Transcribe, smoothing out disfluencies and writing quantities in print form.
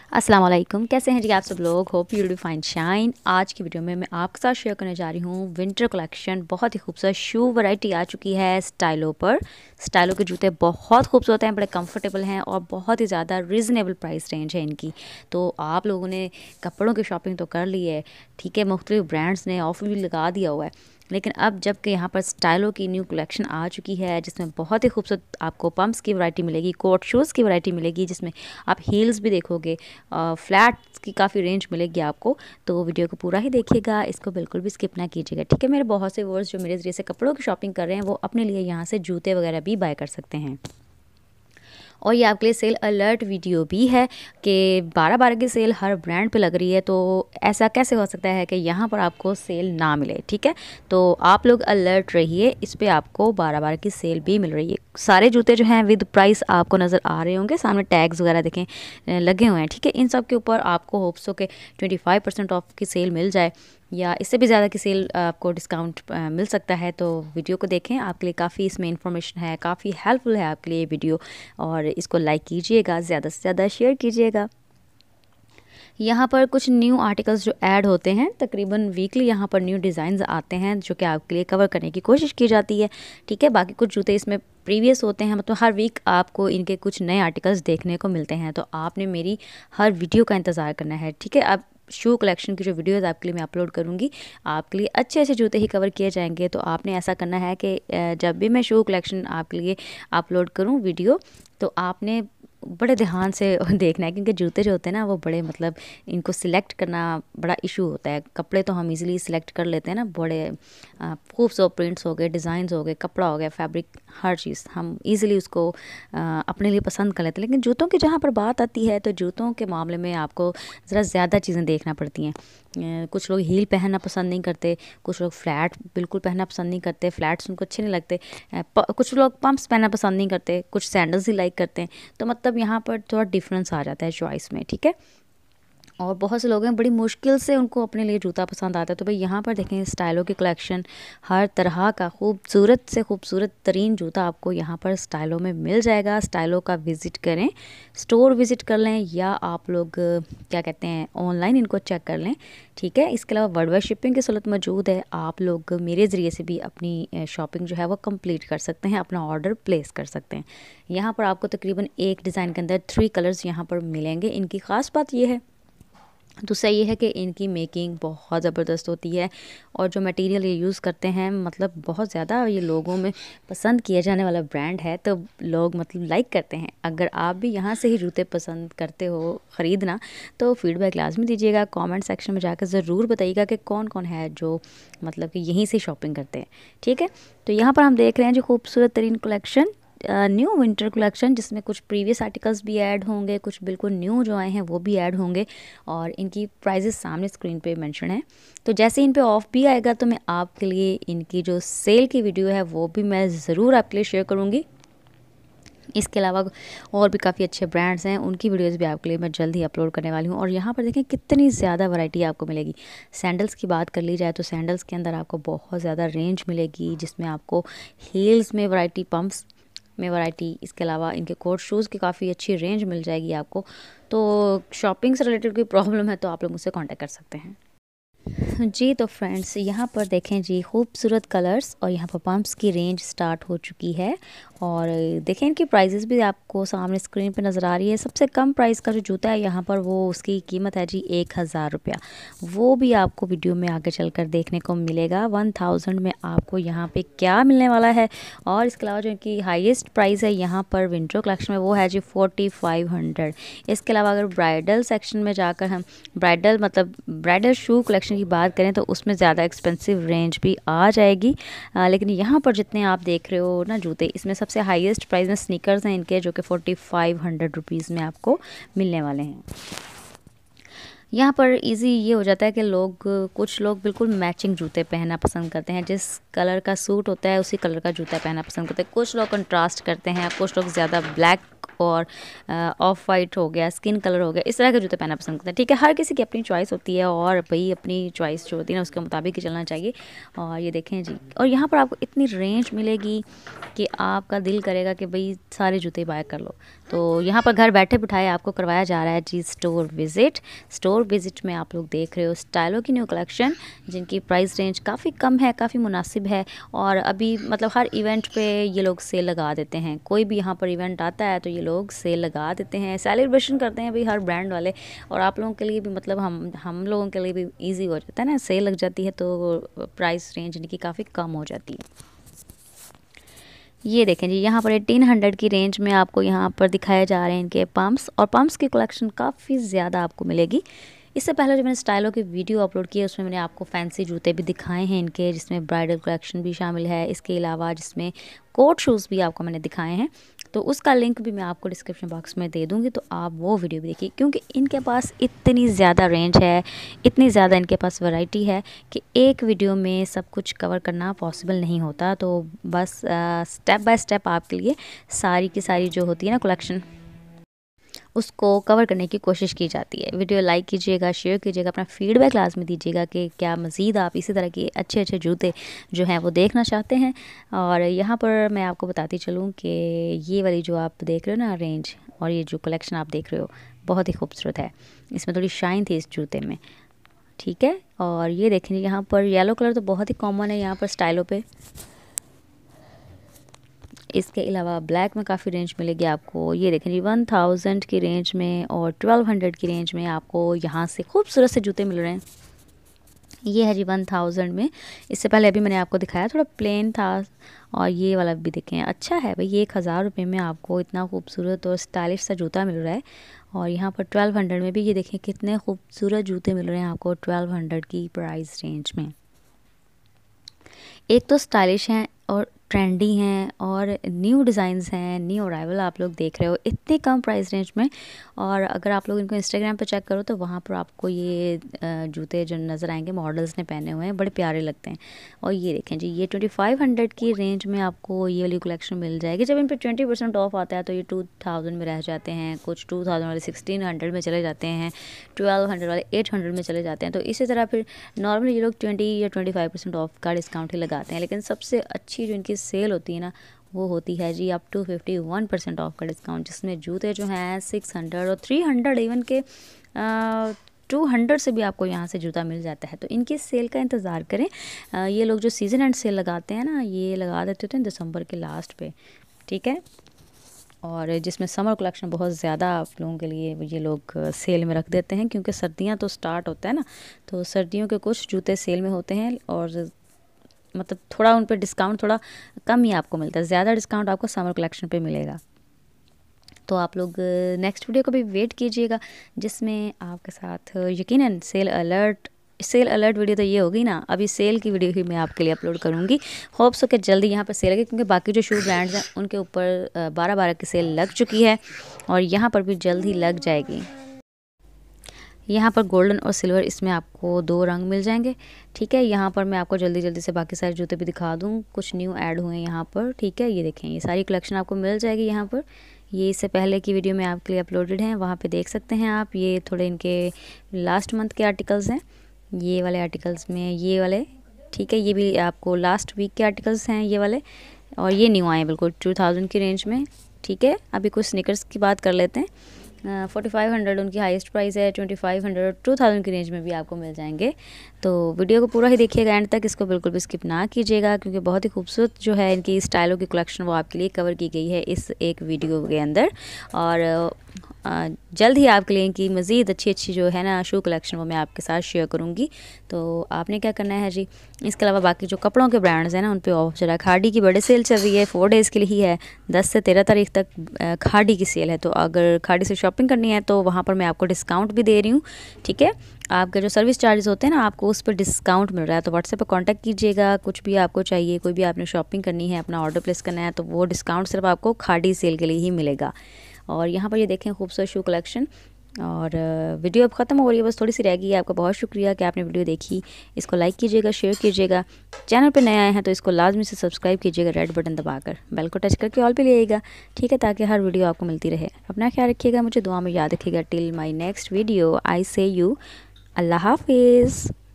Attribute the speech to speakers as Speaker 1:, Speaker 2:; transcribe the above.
Speaker 1: अस्सलाम वालेकुम, कैसे हैं जी आप सब लोग। Hope you will be fine shine. आज की वीडियो में मैं आपके साथ शेयर करने जा रही हूँ विंटर कलेक्शन। बहुत ही खूबसूरत शू वैरायटी आ चुकी है स्टाइलो पर। स्टाइलो के जूते बहुत खूबसूरत हैं, बड़े कंफर्टेबल हैं और बहुत ही ज़्यादा रीज़नेबल प्राइस रेंज है इनकी। तो आप लोगों ने कपड़ों की शॉपिंग तो कर ली है, ठीक है, मुख्तलिफ ब्रांड्स ने ऑफर भी लगा दिया हुआ है, लेकिन अब जबकि यहाँ पर स्टाइलो की न्यू कलेक्शन आ चुकी है जिसमें बहुत ही खूबसूरत आपको पम्प्स की वैरायटी मिलेगी, कोट शूज़ की वैरायटी मिलेगी, जिसमें आप हील्स भी देखोगे, फ्लैट्स की काफ़ी रेंज मिलेगी आपको। तो वीडियो को पूरा ही देखिएगा, इसको बिल्कुल भी स्किप ना कीजिएगा, ठीक है। मेरे बहुत से व्यूअर्स जो मेरे ज़रिए से कपड़ों की शॉपिंग कर रहे हैं वो अपने लिए यहाँ से जूते वगैरह भी बाय कर सकते हैं। और ये आपके लिए सेल अलर्ट वीडियो भी है कि 12-12 की सेल हर ब्रांड पे लग रही है, तो ऐसा कैसे हो सकता है कि यहाँ पर आपको सेल ना मिले, ठीक है। तो आप लोग अलर्ट रहिए, इस पे आपको 12-12 की सेल भी मिल रही है। सारे जूते जो हैं विद प्राइस आपको नज़र आ रहे होंगे, सामने टैग्स वगैरह देखें लगे हुए हैं, ठीक है। इन सब के ऊपर आपको होप्स हो के 25% ऑफ की सेल मिल जाए या इससे भी ज़्यादा की सेल आपको डिस्काउंट मिल सकता है। तो वीडियो को देखें, आपके लिए काफ़ी इसमें इंफॉर्मेशन है, काफ़ी हेल्पफुल है आपके लिए वीडियो। और इसको लाइक कीजिएगा, ज़्यादा से ज़्यादा शेयर कीजिएगा। यहाँ पर कुछ न्यू आर्टिकल्स जो ऐड होते हैं, तकरीबन वीकली यहाँ पर न्यू डिज़ाइंस आते हैं जो कि आपके लिए कवर करने की कोशिश की जाती है, ठीक है। बाकी कुछ जूते इसमें प्रीवियस होते हैं, मतलब हर वीक आपको इनके कुछ नए आर्टिकल्स देखने को मिलते हैं। तो आपने मेरी हर वीडियो का इंतज़ार करना है, ठीक है। अब शू कलेक्शन की जो वीडियोस आपके लिए मैं अपलोड करूँगी, आपके लिए अच्छे अच्छे जूते ही कवर किए जाएंगे। तो आपने ऐसा करना है कि जब भी मैं शू कलेक्शन आपके लिए अपलोड करूँ वीडियो, तो आपने बड़े ध्यान से देखना है, क्योंकि जूते जो होते हैं ना वो बड़े, मतलब इनको सिलेक्ट करना बड़ा इशू होता है। कपड़े तो हम इजीली सिलेक्ट कर लेते हैं ना, बड़े खूबसूरत प्रिंट्स हो गए, डिज़ाइंस हो गए, कपड़ा हो गया, फैब्रिक, हर चीज़ हम इजीली उसको अपने लिए पसंद कर लेते हैं। लेकिन जूतों की जहाँ पर बात आती है तो जूतों के मामले में आपको ज़रा ज़्यादा चीज़ें देखना पड़ती हैं। कुछ लोग हील पहनना पसंद नहीं करते, कुछ लोग फ्लैट बिल्कुल पहनना पसंद नहीं करते, फ्लैट्स उनको अच्छे नहीं लगते, कुछ लोग पम्प्स पहनना पसंद नहीं करते, कुछ सैंडल्स ही लाइक करते हैं। तो मतलब यहाँ पर थोड़ा डिफरेंस आ जाता है चॉइस में, ठीक है। और बहुत से लोग हैं बड़ी मुश्किल से उनको अपने लिए जूता पसंद आता है। तो भाई यहाँ पर देखें स्टाइलो की कलेक्शन, हर तरह का खूबसूरत से खूबसूरत तरीन जूता आपको यहाँ पर स्टाइलो में मिल जाएगा। स्टाइलो का विज़िट करें, स्टोर विज़िट कर लें, या आप लोग क्या कहते हैं ऑनलाइन इनको चेक कर लें, ठीक है। इसके अलावा वर्ल्ड वाइड शिपिंग की सहूलत मौजूद है। आप लोग मेरे ज़रिए से भी अपनी शॉपिंग जो है वो कंप्लीट कर सकते हैं, अपना ऑर्डर प्लेस कर सकते हैं। यहाँ पर आपको तकरीबन एक डिज़ाइन के अंदर 3 कलर्स यहाँ पर मिलेंगे। इनकी ख़ास बात ये है, दूसरा ये है कि इनकी मेकिंग बहुत ज़बरदस्त होती है और जो मटेरियल ये यूज़ करते हैं, मतलब बहुत ज़्यादा ये लोगों में पसंद किया जाने वाला ब्रांड है। तो लोग मतलब लाइक करते हैं। अगर आप भी यहाँ से ही जूते पसंद करते हो ख़रीदना, तो फीडबैक लाजमी दीजिएगा, कमेंट सेक्शन में जाकर ज़रूर बताइएगा कि कौन कौन है जो मतलब कि यहीं से शॉपिंग करते हैं, ठीक है। तो यहाँ पर हम देख रहे हैं जो खूबसूरत तरीन कलेक्शन, न्यू विंटर कलेक्शन, जिसमें कुछ प्रीवियस आर्टिकल्स भी ऐड होंगे, कुछ बिल्कुल न्यू जो आए हैं वो भी ऐड होंगे, और इनकी प्राइजेस सामने स्क्रीन पे मेंशन है। तो जैसे इन पे ऑफ भी आएगा तो मैं आपके लिए इनकी जो सेल की वीडियो है वो भी मैं ज़रूर आपके लिए शेयर करूँगी। इसके अलावा और भी काफ़ी अच्छे ब्रांड्स हैं, उनकी वीडियोस भी आपके लिए मैं जल्द ही अपलोड करने वाली हूँ। और यहाँ पर देखें कितनी ज़्यादा वैरायटी आपको मिलेगी। सैंडल्स की बात कर ली जाए तो सैंडल्स के अंदर आपको बहुत ज़्यादा रेंज मिलेगी, जिसमें आपको हील्स में वैरायटी, पम्प्स में वैरायटी, इसके अलावा इनके कोट शूज़ की काफ़ी अच्छी रेंज मिल जाएगी आपको। तो शॉपिंग से रिलेटेड कोई प्रॉब्लम है तो आप लोग मुझसे कांटेक्ट कर सकते हैं जी। तो फ्रेंड्स यहाँ पर देखें जी खूबसूरत कलर्स, और यहाँ पर पम्प्स की रेंज स्टार्ट हो चुकी है। और देखें इनकी प्राइजेस भी आपको सामने स्क्रीन पे नज़र आ रही है। सबसे कम प्राइस का जो जूता है यहाँ पर वो उसकी कीमत है जी 1000 रुपया। वो भी आपको वीडियो में आगे चलकर देखने को मिलेगा। 1000 में आपको यहाँ पे क्या मिलने वाला है। और इसके अलावा जो इनकी हाईएस्ट प्राइस है यहाँ पर विंटर कलेक्शन में वो है जी 4500। इसके अलावा अगर ब्राइडल सेक्शन में जाकर हम ब्राइडल मतलब ब्राइडल शू कलेक्शन की बात करें तो उसमें ज़्यादा एक्सपेंसिव रेंज भी आ जाएगी। लेकिन यहाँ पर जितने आप देख रहे हो ना जूते, इसमें सबसे हाईएस्ट प्राइस में स्नीकर्स हैं इनके, जो कि 4500 रुपीज़ में आपको मिलने वाले हैं। यहाँ पर इजी ये हो जाता है कि कुछ लोग बिल्कुल मैचिंग जूते पहनना पसंद करते हैं, जिस कलर का सूट होता है उसी कलर का जूता पहनना पसंद करते हैं। कुछ लोग कंट्रास्ट करते हैं, कुछ लोग ज़्यादा ब्लैक और ऑफ वाइट हो गया, स्किन कलर हो गया, इस तरह के जूते पहनना पसंद करते हैं, ठीक है। हर किसी की अपनी चॉइस होती है और भाई अपनी चॉइस जो होती है ना उसके मुताबिक ही चलना चाहिए। और ये देखें जी, और यहाँ पर आपको इतनी रेंज मिलेगी कि आपका दिल करेगा कि भाई सारे जूते बाय कर लो। तो यहाँ पर घर बैठे बिठाए आपको करवाया जा रहा है जी स्टोर विज़िट में आप लोग देख रहे हो स्टाइलो की न्यू कलेक्शन, जिनकी प्राइस रेंज काफ़ी कम है, काफ़ी मुनासिब है। और अभी मतलब हर इवेंट पे ये लोग सेल लगा देते हैं, कोई भी यहाँ पर इवेंट आता है तो ये लोग सेल लगा देते हैं, सेलिब्रेशन करते हैं भाई हर ब्रांड वाले। और आप लोगों के लिए भी मतलब हम लोगों के लिए भी ईजी हो जाता है ना, सेल लग जाती है तो प्राइस रेंज इनकी काफ़ी कम हो जाती है। ये देखें जी, यहाँ पर 1800 की रेंज में आपको यहाँ पर दिखाए जा रहे हैं इनके पम्प्स, और पम्प्स की कलेक्शन काफ़ी ज़्यादा आपको मिलेगी। इससे पहले जो मैंने स्टाइलो की वीडियो अपलोड की है उसमें मैंने आपको फैंसी जूते भी दिखाए हैं इनके, जिसमें ब्राइडल कलेक्शन भी शामिल है। इसके अलावा जिसमें कोट शूज़ भी आपको मैंने दिखाए हैं, तो उसका लिंक भी मैं आपको डिस्क्रिप्शन बॉक्स में दे दूँगी, तो आप वो वीडियो भी देखिए। क्योंकि इनके पास इतनी ज़्यादा रेंज है, इतनी ज़्यादा इनके पास वैरायटी है कि एक वीडियो में सब कुछ कवर करना पॉसिबल नहीं होता। तो बस स्टेप बाय स्टेप आपके लिए सारी की सारी जो होती है ना कलेक्शन, उसको कवर करने की कोशिश की जाती है। वीडियो लाइक कीजिएगा, शेयर कीजिएगा, अपना फीडबैक लाजमी दीजिएगा कि क्या मज़ीद आप इसी तरह के अच्छे अच्छे जूते जो हैं वो देखना चाहते हैं। और यहाँ पर मैं आपको बताती चलूँ कि ये वाली जो आप देख रहे हो ना रेंज, और ये जो कलेक्शन आप देख रहे हो बहुत ही खूबसूरत है। इसमें थोड़ी शाइन थी इस जूते में, ठीक है। और ये देखेंगे यहाँ पर येलो कलर तो बहुत ही कॉमन है यहाँ पर स्टाइलो पे। इसके अलावा ब्लैक में काफ़ी रेंज मिलेगी आपको। ये देखें जी 1000 की रेंज में और 1200 की रेंज में आपको यहाँ से खूबसूरत से जूते मिल रहे हैं। ये है जी 1000 में। इससे पहले अभी मैंने आपको दिखाया थोड़ा प्लेन था, और ये वाला भी देखें अच्छा है भाई। 1000 रुपये में आपको इतना खूबसूरत और स्टाइलिश सा जूता मिल रहा है। और यहाँ पर 1200 में भी ये देखें कितने खूबसूरत जूते मिल रहे हैं आपको 1200 की प्राइस रेंज में। एक तो स्टाइलिश हैं और ट्रेंडी हैं और न्यू डिज़ाइंस हैं, न्यू अराइवल आप लोग देख रहे हो इतने कम प्राइस रेंज में। और अगर आप लोग इनको इंस्टाग्राम पे चेक करो तो वहाँ पर आपको ये जूते जो नज़र आएंगे मॉडल्स ने पहने हुए हैं, बड़े प्यारे लगते हैं। और ये देखें जी, ये 2500 की रेंज में आपको ये वाली कलेक्शन मिल जाएगी। जब इन पर 20% ऑफ आता है तो ये 2000 में रह जाते हैं, कुछ 2000 वाले 1600 में चले जाते हैं, 1200 वाले 800 में चले जाते हैं। तो इसी तरह फिर नॉर्मली ये लोग 20 या 25% ऑफ का डिस्काउंट ही लगाते हैं। लेकिन सबसे अच्छी जो इनकी सेल होती है ना, वो होती है जी अप टू 51% ऑफ का डिस्काउंट, जिसमें जूते जो हैं 600 और 300 इवन के 200 से भी आपको यहाँ से जूता मिल जाता है। तो इनकी सेल का इंतज़ार करें। ये लोग जो सीज़न एंड सेल लगाते हैं ना, ये लगा देते होते हैं दिसंबर के लास्ट पे, ठीक है। और जिसमें समर कलेक्शन बहुत ज़्यादा आप लोगों के लिए ये लोग सेल में रख देते हैं, क्योंकि सर्दियाँ तो स्टार्ट होता है ना, तो सर्दियों के कुछ जूते सेल में होते हैं। और मतलब थोड़ा उन पे डिस्काउंट थोड़ा कम ही आपको मिलता है, ज़्यादा डिस्काउंट आपको समर कलेक्शन पे मिलेगा। तो आप लोग नेक्स्ट वीडियो को भी वेट कीजिएगा, जिसमें आपके साथ यकीनन सेल अलर्ट वीडियो तो ये होगी ना, अभी सेल की वीडियो ही मैं आपके लिए अपलोड करूँगी। होप्स हो कि जल्दी यहाँ पर सेल लगे, क्योंकि बाकी जो शू ब्रांड्स हैं उनके ऊपर 12-12 की सेल लग चुकी है, और यहाँ पर भी जल्द ही लग जाएगी। यहाँ पर गोल्डन और सिल्वर, इसमें आपको 2 रंग मिल जाएंगे, ठीक है। यहाँ पर मैं आपको जल्दी से बाकी सारे जूते भी दिखा दूँ, कुछ न्यू ऐड हुए हैं यहाँ पर, ठीक है। ये देखें, ये सारी कलेक्शन आपको मिल जाएगी यहाँ पर। ये इससे पहले की वीडियो में आपके लिए अपलोडेड हैं, वहाँ पे देख सकते हैं आप। ये थोड़े इनके लास्ट मंथ के आर्टिकल्स हैं, ये वाले आर्टिकल्स में ये वाले, ठीक है। ये भी आपको लास्ट वीक के आर्टिकल्स हैं ये वाले, और ये न्यू आए बिल्कुल 2000 की रेंज में, ठीक है। अभी कुछ स्निकर्स की बात कर लेते हैं। 4500 उनकी हाईएस्ट प्राइस है, 2500 और 2000 की रेंज में भी आपको मिल जाएंगे। तो वीडियो को पूरा ही देखिएगा एंड तक, इसको बिल्कुल भी स्किप ना कीजिएगा, क्योंकि बहुत ही खूबसूरत जो है इनकी स्टाइलों की कलेक्शन वो आपके लिए कवर की गई है इस एक वीडियो के अंदर। और जल्द ही आपके लिए इनकी मज़ीद अच्छी जो है ना शू कलेक्शन वो मैं आपके साथ शेयर करूँगी। तो आपने क्या करना है जी, इसके अलावा बाकी जो कपड़ों के ब्रांड्स हैं ना उन पे ऑफ चल रहा है। खाड़ी की बड़े सेल चल रही है, 4 डेज़ के लिए ही है, 10 से 13 तारीख तक खाड़ी की सेल है। तो अगर खाड़ी से शॉपिंग करनी है तो वहाँ पर मैं आपको डिस्काउंट भी दे रही हूँ, ठीक है। आपके जो सर्विस चार्जेस होते हैं ना, आपको उस पर डिस्काउंट मिल रहा है। तो व्हाट्सएप पर कांटेक्ट कीजिएगा, कुछ भी आपको चाहिए, कोई भी आपने शॉपिंग करनी है, अपना ऑर्डर प्लेस करना है, तो वो डिस्काउंट सिर्फ आपको खाड़ी सेल के लिए ही मिलेगा। और यहाँ पर ये देखें खूबसूरत शू कलेक्शन। और वीडियो अब ख़त्म हो रही है, बस थोड़ी सी रह गई है। आपका बहुत शुक्रिया कि आपने वीडियो देखी। इसको लाइक कीजिएगा, शेयर कीजिएगा। चैनल पे नए आए हैं तो इसको लाजमी से सब्सक्राइब कीजिएगा, रेड बटन दबाकर बेल को टच करके ऑल पे ले आइएगा, ठीक है, ताकि हर वीडियो आपको मिलती रहे। अपना ख्याल रखिएगा, मुझे दुआ में याद रखिएगा। Till my next video I see you अल्लाह हाफिज़।